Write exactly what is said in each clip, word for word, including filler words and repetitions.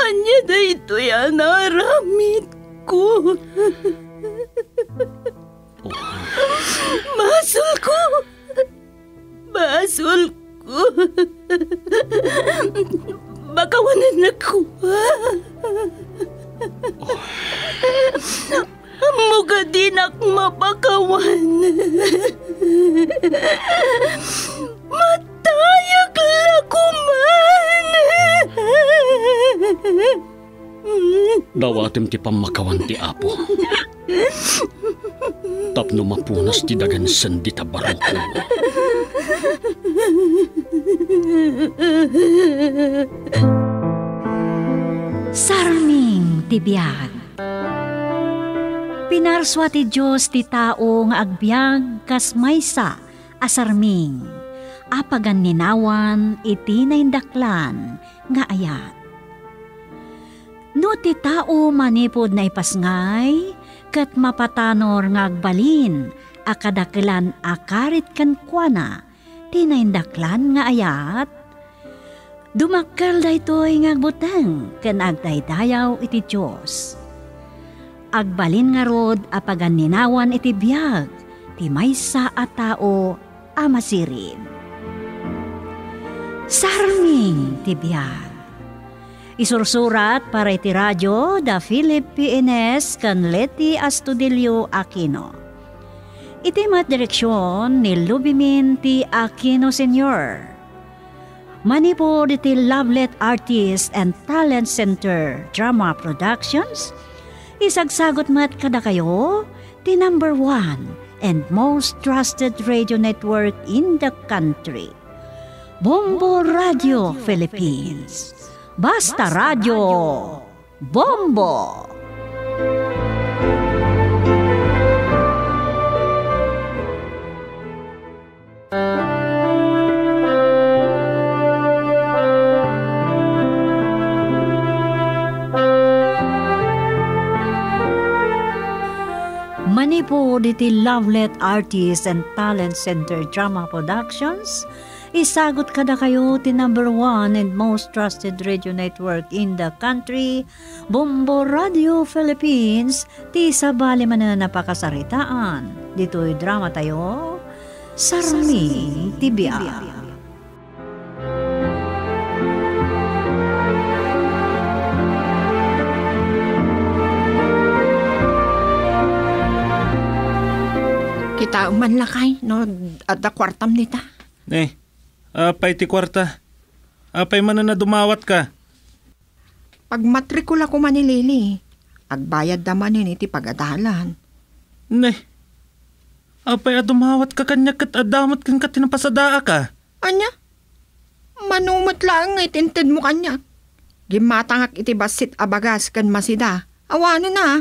Anya na ito yan naramit ko. Basol ko. Basol ko. Bakawanan ako. Muga din ak mapakawan. Matayag lakuman. Dawatim ti pamakawan ti Apo. Tapno mapunas ti dagan sandi tabarang ko. Sarming ti biyag. Pinarswa ti Diyos ti tao nga agbyag kas maysa asarming. Apagan ninawan iti naindaklan nga ayat. No ti tao manipod na ipasngay, kat mapatanor nga agbalin, akadakilan akarit kan kuana, ti naindaklan nga ayat. Dumakkel daytoy nga agbuteng, ken agdaydayaw iti Diyos. Agbalin nga rod apagan ninawan iti biyag, ti maysa a tao amasirin. Sarming ti biyag. Isursurat para iti radyo da Philip P N S kan Leti Astudillo Aquino. Iti mat direksyon ni Lubimin T. Aquino Senior Manipod iti Lovelet Artist and Talent Center Drama Productions. Isagsagot mat kada kayo ti number one and most trusted radio network in the country. Bombo Radio Philippines. Basta Radio Bombo. Manipod iti Lovelet Artist and Talent Center Drama Productions. Isagot kada kayo ti number one and most trusted radio network in the country, Bombo Radio Philippines, ti sabali man na napakasaritaan. Dito'y drama tayo, Sarming ti biyag. Kita man lakay, no, at da kwartam nita. Eh, apay ti kwarta. Apay man na dumawat ka. Pag matrikula ko manilili, agbayad naman yun iti pagadalan. Ne, apay adumawat ka kanya kat adamat kan katinapasadaa ka. Anya? Manumot lang itinted mo kanya. Gimatangak iti basit abagas kan masida. Awano na.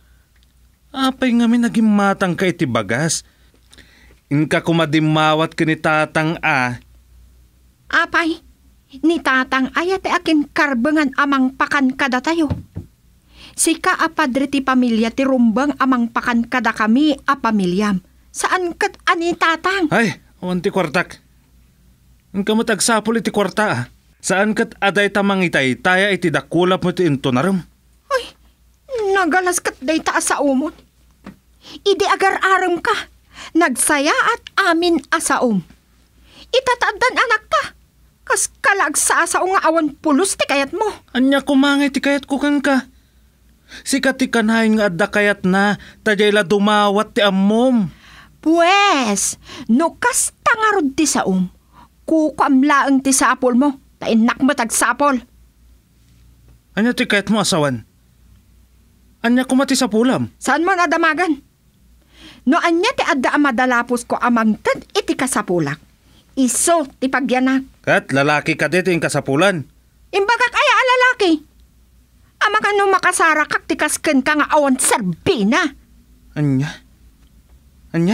Apay nga mi naging matang ka iti bagas. Inka kumadimawat ka ni tatang a. Apay, ni tatang ayat e akin karbangan amang pakan kada tayo. Sika a padre ti pamilya ti rumbang amang pakan kada kami a pamilyam. Saan kat ani tatang? Ay, awan ti kwartak. Inka matagsapol iti kwarta a. Saan kat aday tamang itay taya iti dakulap mo ti into naram. Ay, nagalas kat day taas sa umot. Idi agar aram ka. Nagsaya at amin asaom. Itataadan anak ta. Kas kalagsa sa nga awan pulos ti kayat mo. Anya kumangay ti kayat ko kang ka. Sika ti kanhay nga adda kayat na tajay la dumawat ti ammom. Pues, no kas tangarod ti saom. Kukamlaang ti sapol mo. Tainak mo tagsapol. Anya ti kayat mo asawan? Anya kumati sa pulam? Saan mo nadamagan? No anya ti adda amadalapos ko amang tad iti kasapulak. Iso ti pagyanak. Kat lalaki ka dito yung kasapulan. Imbaga kaya a lalaki. Ama ka no makasara kak ti kasken ka nga awan serbina. Anya? Anya?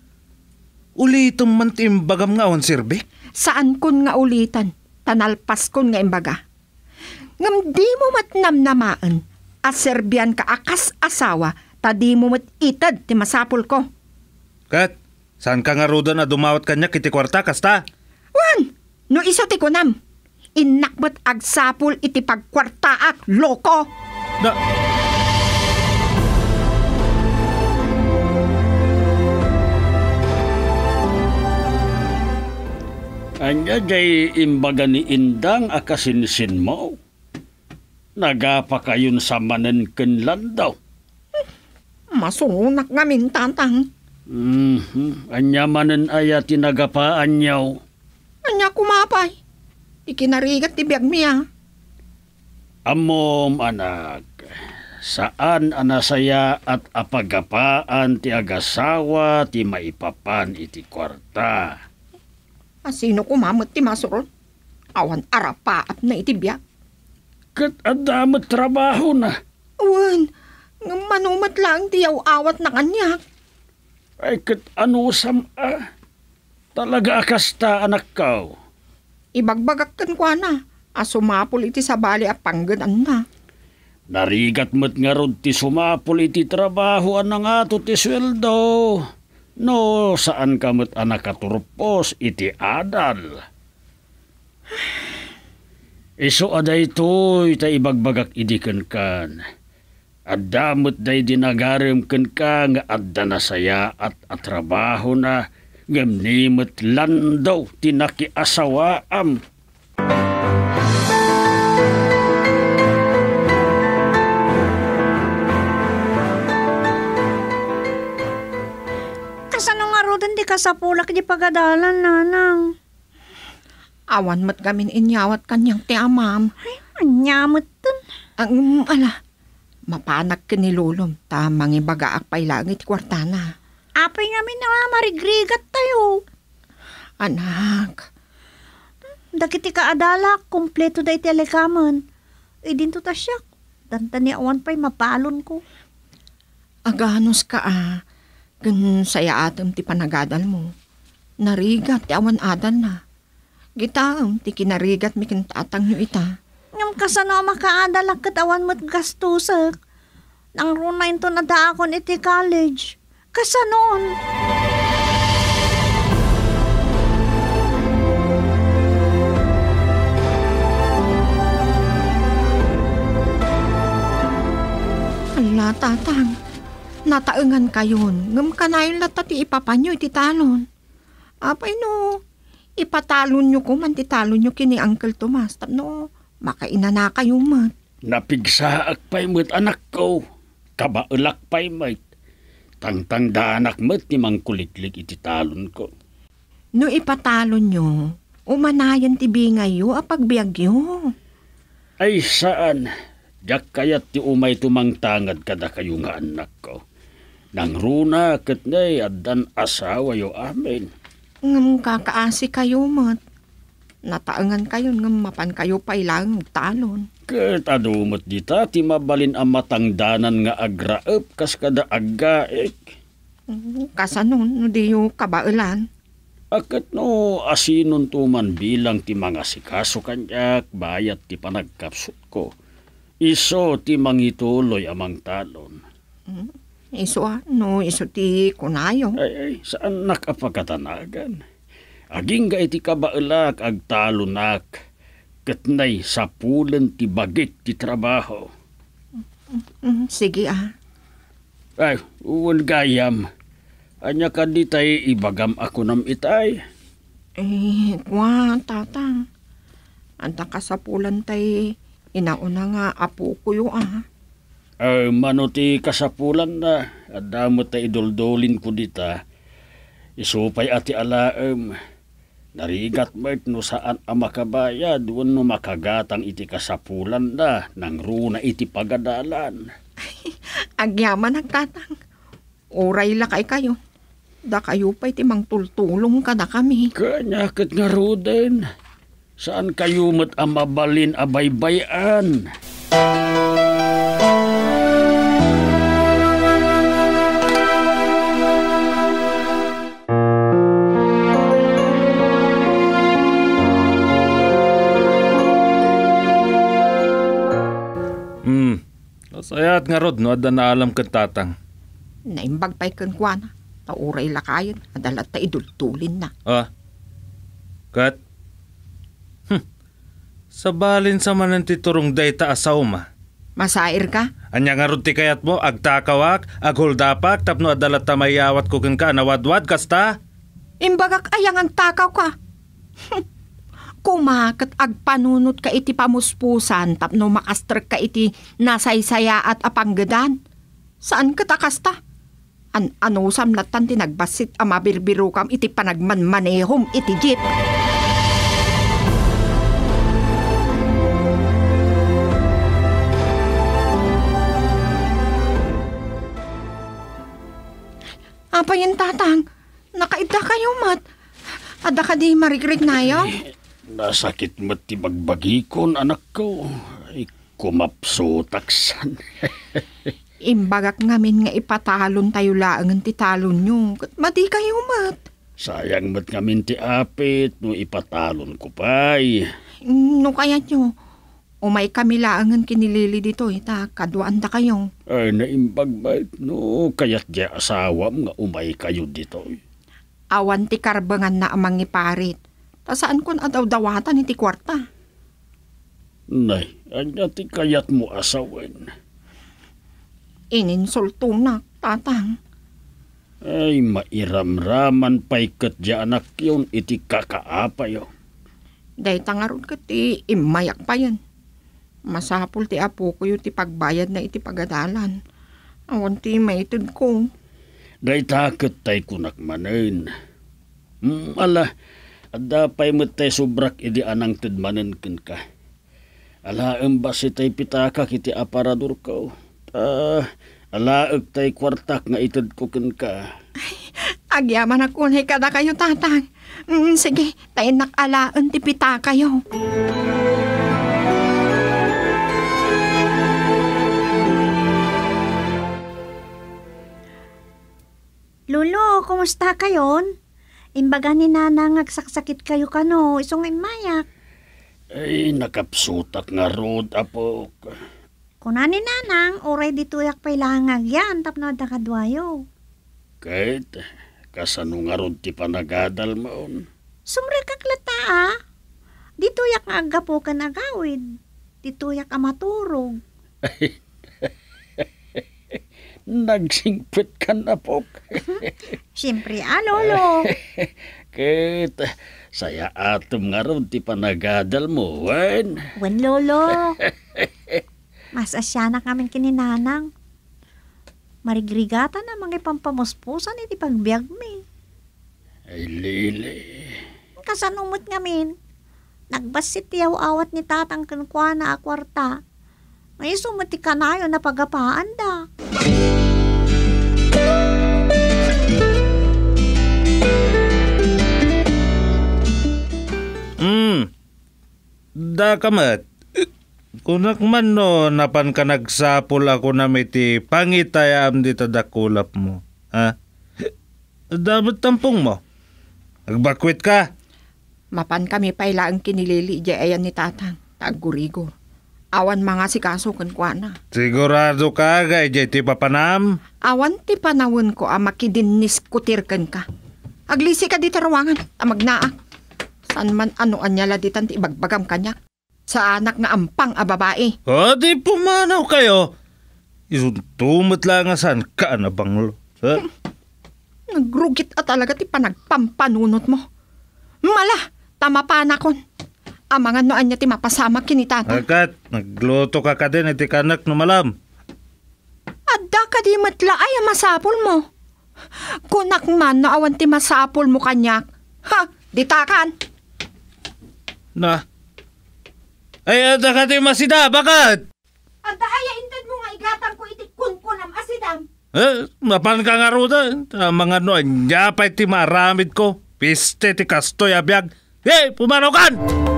Ulitom man ti imbagam nga awan serbi? Saan kun nga ulitan? Tanalpas kun nga imbaga. Ngam di mo matnamnamaan. Aserbian ka akas asawa. Tadi mo mat itad ti masapul ko. Kat, saan ka nga roda na dumawat kanya kiti kwarta kasta? Wan! No iso ti kunam. Inakbet agsapul iti pagkwartaak, loko! Da... Anya jay imbaga ni Indang akasinsin mo. Nagapa kayon sa manen kenlan daw. Masunak ngamin, tatang. Mhm. Anya manen aya tinagapaan yaw. Anya kumapay. Ikinarigat ti biyag miya. Amom anak, saan anasaya at apagapaan ti agasawa ti maipapan iti kwarta. Asino kumamot ti masurot? Awan arapaat na iti biyag. Kat adamat trabaho na. Awan, nga manumat lang ti awat na kanyak. Ay kat ano sam ah. Talaga akasta anak kao. Ibagbagak kan kwa na. Asumapol iti sabali a pangganan na. Narigat mo't nga rod ti sumapol iti trabaho anang ato ti sweldo. No, saan ka mo't anak katurpos iti adal. Iso aday to'y ta ibagbagak idikan kan. Adamot day dinagarem kan ka nga adda na saya at atrabaho na gamnimot landaw tinakiasawaam. Kasano nga rodan di kasapulak di pagadalan, nanang? Awan mat gamin inyawat kanyang ti amam. Ay, anyamot dun. Ang ala, mapanak ka ni lulom. Tamang ibagaak pa'y langit kwartana. Apay namin na marigrigat tayo. Anak, Dagiti kaadala, kompleto da itelekaman. E din to ta siya. Danta ni awan pa'y mapalon ko. aganos ka ah. Gan saya atam ti panagadal mo. Narigat ti awan adal na. Gitaam ti kinarigat mi kintatang nyo ita. Ngam kasano makaadala katawan mo't gastusak. Nang runayin to na daakon iti college. Kasanon? Ala, tatang. Nataengan kayon. Ngam kanayon lata ti ipapanyo iti talon. Apay no, ipatalon nyo ko man ti talon nyo kini Uncle Tomas. Tapno, makaina na kayo mat. Napigsaak pa'y mo't anak ko. Kabaulak pa'y mo't. Tangtang da anak mo't ni mangkuliklik iti talon ko. No ipatalon nyo, umanayan ti bingayo apagbiagyo. Ay saan? Diyak kayat ti umay tumangtangad kada kayo nga anak ko. Nang runa kat na'y adan asawa yo amin. Ngam kakaasi kayo mat. Nataangan kayo ngam mapan kayo pa'y lang talon. Kat adumot dita ti mabalin ang matangdanan nga agraep kas kada aggaek. Kasanon, no di yung kabailan. Akat no asinon tuman bilang ti mga sikaso kanyak bayat ti panagkapsut ko. Iso ti mangituloy amang talon. Iso ah, no, iso ti kunayo. Ay, ay, saan nakapagkatanagan? Aging ga iti kabailak ag talonak. Katnay sa pulen ti bagik ti trabaho. Mm, sige ah. Ay, uwan gayam. Anya ka di tay ibagam ako nam itay. Eh, kwa, tatang. Anta kasapulan tay, inauna nga apo ko yung ah. Ay, mano ti kasapulan na. Adamo tay idoldolin ko dita. Isupay ati alaem. Narigat mert no saan ang makabayad. Doon no makagatang iti kasapulan na. Nang runa iti pagadalan. Agyaman ang tatang. Oray lakay kayo. Da kayo pa'y timang tultulong ka na kami. Kanyakit nga ruden. Saan kayo mat ang mabalin abaybayan? Hmm. Sayat nga rod, no? Ada na alam ka tatang. Naimbag pa'y kankwana. Tauray lakayan. Adalat ta idultulin na. Ah. Kat? Hm. Sa balin sa manan ti turong dayta asaw ma. Masair ka? Anya nga ron ti kayat mo, agtakawak, agholdapak, tapno adalat tamayawat ko ken ka, nawadwad kasta? Imbagak ayang ang takaw ka. Kumakat agpanunot ka iti pamuspusan tapno makastrek ka iti nasaysaya at apanggadan. Saan ka takasta? An ano samlatan ti nagbasit a mabirbiro kam iti panagmanmanehom iti jeep. Apa yung tatang? Nakaida kayo mat. Ada ka di marigrig na yaw? Nasakit mo ti bagbagikon, anak ko. Ay, kumapso taksan. Imbagak ngamin nga ipatalon tayo laangan ti talon nyo. Kat madi kayo mat. Sayang mo't ngamin ti apit, no ipatalon ko pa'y. No kaya nyo, umay kami laangan kinilili dito, ita, kaduan da kayo. Ay, naimbag no, kaya't di asawam nga umay kayo dito. Awan ti karbangan na amang iparit. Ta saan kun adaw dawatan iti kwarta? Nay, anya ti kayat mo asawen. Ininsulto na, tatang. Ay, mairamraman pa'y kat di anak yun, iti kakaapa yun. Day tangarod ka ti imayak pa yan. Masapul ti apo ko yung ti pagbayad na iti pagadalan. Awan ti maitid ko. Day takot tay kunak manen. Hmm, ala, ada pa'y matay subrak idi anang tudmanen ken ka. Ala, embasi tay pitaka kiti aparador ko. Ah, ala, ag tay kwartak nga itid ko ken ka. Agyaman ako na kada kayo, tatang. Mm, sige, tayo nakalaan ti pita kayo. Lolo, kumusta kayon? Imbaga ni Nanang agsaksakit kayo kano, isong imayak. Ay, nakapsutak nga rod, apo. Kuna ni Nanang, oray dituyak pa'y langag yan, tapno da kadwayo. Kahit, kasano nga rod ti panagadal maon. Sumre kaklata ah. Dituyak nga agapo ka nagawid. Dituyak amaturog. Ay, nagsingpit ka na po. Siyempre ah, Lolo. Kahit, saya atom nga rod ti panagadal mo, wan. Wan, Lolo. Mas asya na kami kininanang. Marigrigata na mga pampamuspusan iti pagbiag mi. Ay, Lili. Kasanumot ngamin. Nagbasit yaw awat ni tatang kankwa na akwarta. May sumati ka na yun na pagapaan da. Hmm. Da kamat. Kunak man no, napan ka nagsapol ako na may ti pangitayam dito dakulap mo. Ha? Dapat tampong mo. Agbakwit ka. Mapan kami pa'y laang kinilili di ayan ni tatang. Tagurigor. Awan mga sikaso kan kwa na. Sigurado ka gay di ti papanam. Awan ti panawon ko a makidinis kutirkan ka. Aglisi ka di taruangan, amagnaak. San man ano anyala ditan ti ibagbagam kanya. Sa anak nga ampang a babae. O di pumanaw kayo. Isuntumot lang nga saan ka na banglo. Ha? Nagrugit at talaga ti panagpampanunot mo. Mala, tama pa na kon. Ang mga noan niya ti mapasama kinitata. Akat, nagluto ka ka din iti kanak no malam. Adda ka di matla ay masapol mo. Kunak man na awan ti masapol mo kanyak. Ha, ditakan. Na. Ay, ada ka di masida, bakit? Adda ay intad mo nga igatang ko iti kunkunam asidam. Eh, mapan ka nga ruda. Ang mga noan niya pa iti maramid ko. Piste ti kastoy abiyag. Hey, pumanaw kan!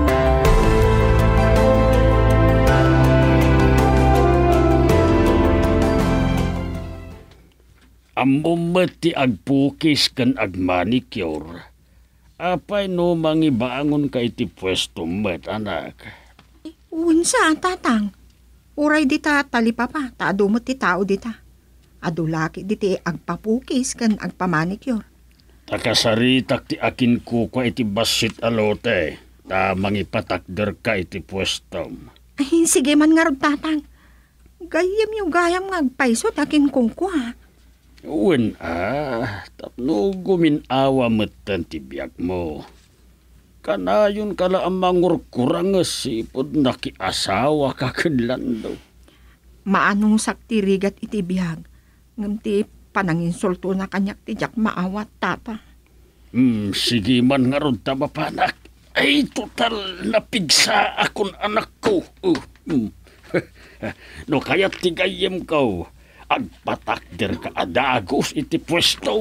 Amumat ti agpukis kan agmanicure. Apay no mangibangon ka iti pwesto met, anak. Unsa, tatang? Uray dita talipapa, taadumot ti tao dita. Adulaki diti agpapukis kan agpamanicure. Takasaritak ti akin kukwa iti basit alote. Ta mangipatakder ka iti pwesto. Ay, sige man nga rod, tatang. Gayam yung gayam nga agpaiso, takin kong kwa. Uwan ah, tapno guminawa matan ti biyak mo. Kanayon kala ang mangurkurang nga sipod nakiasawa ka kadlando. Maanong saktirigat iti biyag. Ngam ti pananginsulto na kanyak ti jak maawat, tata. Hmm, sige man nga rod tamapanak. Ay, total napigsa akon anak ko. Uh, hmm. No kaya't tigayem ko, agpatakder ka adagos iti pwesto.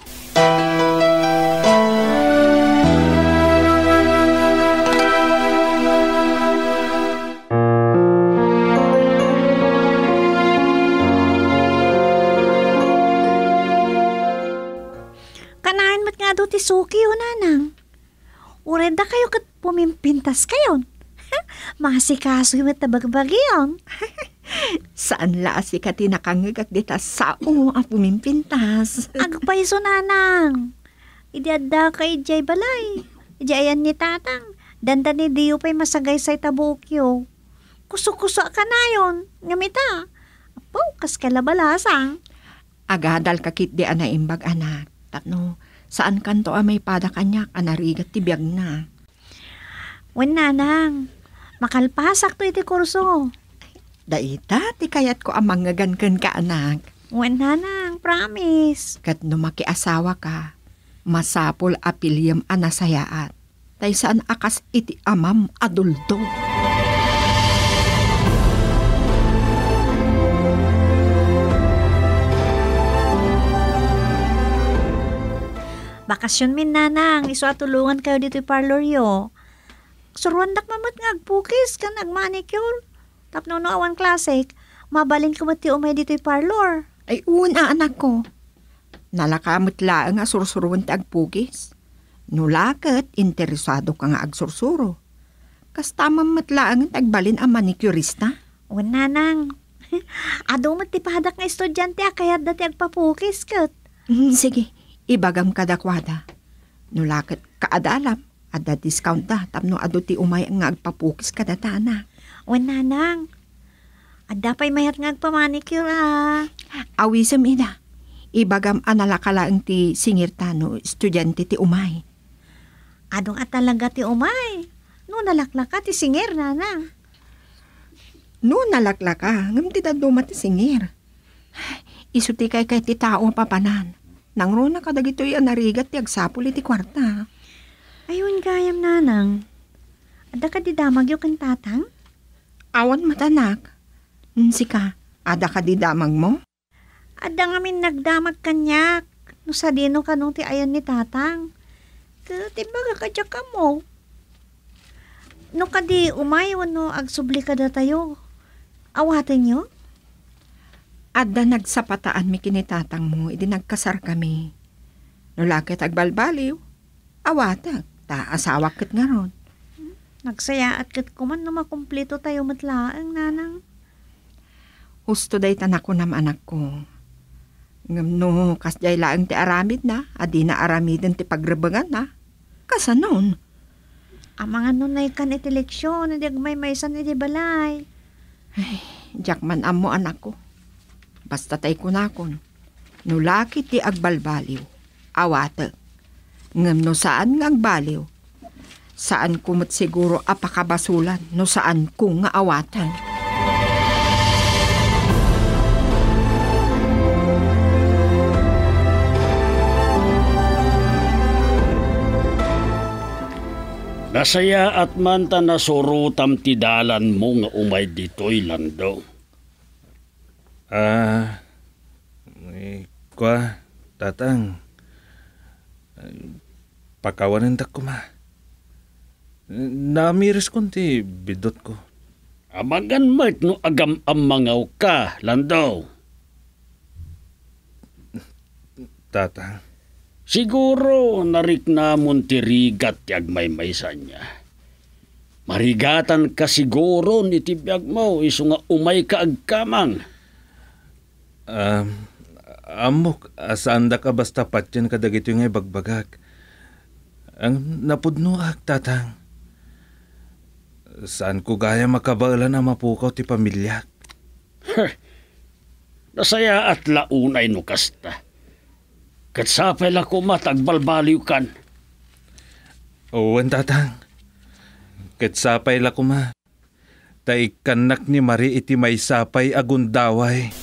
Kanahan mat nga do ti Suki o nanang. Ureda kayo kat pumimpintas kayo. Masikaso yung tabagbagyon. Saan la si ka tinakangagak dita sao ang pumimpintas? Agpaiso nanang. Idiada kay Jay Balay. Idiayan ni tatang. Danda ni Dio pa'y masagay sa itabukyo. Kuso-kuso ka na yun. Ngamita. Apo, kas kalabalasang. Agadal kakit di ana imbag anak. Tatno, saan kanto a may pada kanyak anarigat ti biyag na. Wen nanang. Makalpasak to iti kurso. Daita, ti kayat ko ang mangagankan ka anak. Wen nanang, promise. Kat no makiasawa ka, masapol apilyam anasayaat. Tay saan akas iti amam adulto. Bakasyon min nanang, iso atulungan kayo dito yung parlor yo. Suruandak mamat nga agpukis ka nagmanicure. Tapno no awan klasik, mabalin ka mati umay dito yung parlor. Ay una anak ko. Nalakamot laang nga sursuruan ti agpugis. Nulakat, interesado ka nga agsursuro. Kas tamang matlaang tagbalin ang manicurista. O nanang, ado mat ti pahadak nga estudyante akayat dati agpapukis kat. Mm, sige, ibagam kadakwada. Nulakat kaadalam. Ada discount da, tapno ado ti umay nga agpapukis kadata anak. O nanang, ada pa'y mayat nga agpamanicure ah. Awisam ina, ibagam analakalaang ti singirtano, estudyante ti umay. Adong at talaga ti umay. No nalaklaka ti singir nanang. No nalaklaka, ngam ti daduma ti singir. Isu ti kay kay ti tao papanan. Nang rona kadagito yan narigat ti agsapul iti kwarta. Ayun gayam nanang. Ada ka di damag yung kan tatang? Awan matanak. Sika, ada ka di damag mo? Ada nga min nagdamag kanyak. No sa dino ka nung ti ayan ni tatang. Tibaga ka dyan ka mo. No ka di umayaw no agsubli ka da tayo. Awatin nyo? Ada nagsapataan mi kinitatang mo, idi nagkasar kami. No lakit agbalbaliw. Awatag. Ta asawa ket nga ron. Nagsaya at kat kuman na makumpleto tayo matlaang nanang. Husto day tanak ko nam anak ko. Ngam no, kasjay laang ti aramid na, adi na aramidin ti pagrebangan na. Kasanon? Ang mga nunay kan iti leksyon, hindi agmay maysan iti balay. Ay, jak man amo anak ko. Basta tay kunakon. Nulaki ti agbalbaliw. Awatag. Ngam no saan nga agbaliw? Saan kumot siguro apakabasulan no saan ko nga awatan? Nasaya at manta na surutam ti dalan mo nga umay dito'y lando. Ah, may kwa, tatang. Pakawanan da ko ma. Namiris konti bidot ko. Amagan mat no agam amangaw ka, lando. Tatang. Siguro narik namon ti rigat ti agmaymaysan niya. Marigatan ka siguro ni tibiyag mo iso nga umay ka agkamang. Um, amok, asaan da ka basta patyan kadagito yung bagbagak. Ang napudno ak, tatang. Saan ko gaya makabala na mapukaw ti pamilya? Nasaya at launay no kasta. Katsapay la ko matagbalbaliw kan. Owen tatang. Katsapay la ko ma. Taikanak ni Mari iti may sapay agundaway.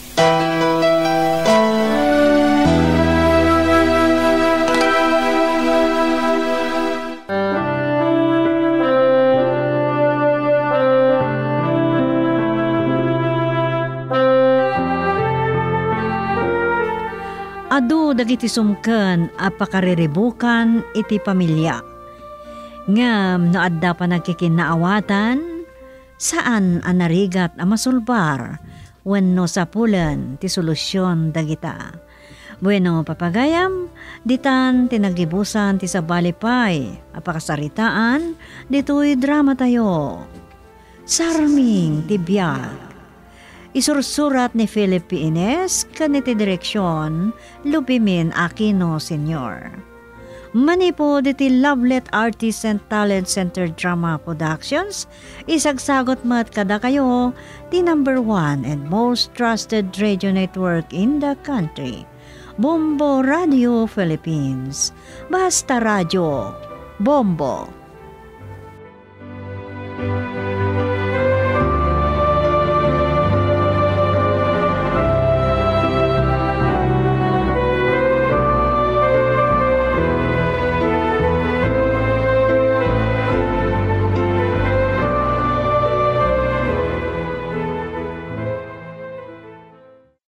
Adu dagiti sumken a pakariribukan iti pamilya. Ngem no adda pa nagkikinaawatan, saan a narigat a masulbar wenno sapulen ti solusyon dagita. Bueno papagayam, ditan tinagibusan ti sabalipay a pakasaritaan ditoy drama tayo. Sarming ti biag. Isursurat ni Philip P. Ines, kaniti direksyon, Lupimin Aquino Senior Manipo diti Lovelet Artists and Talent Center Drama Productions, isagsagot mat kada kayo, the number one and most trusted radio network in the country. Bombo Radio Philippines. Basta Radio. Bombo.